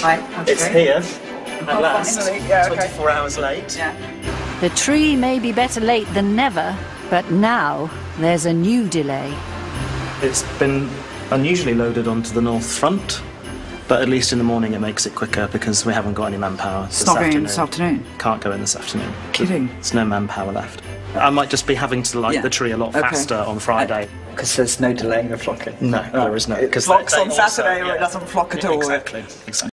Right, okay. It's here, at last, finally. Yeah, okay. 24 hours late. Yeah. The tree may be better late than never, but now there's a new delay. It's been unusually loaded onto the north front, but at least in the morning it makes it quicker because we haven't got any manpower It's not going in this afternoon? Can't go in this afternoon. Kidding? There's no manpower left. I might just be having to light the tree a lot faster on Friday. Because there's no delaying the flocking. No, there is no. It Because flocks they on also- Saturday or it doesn't flock at all. Exactly.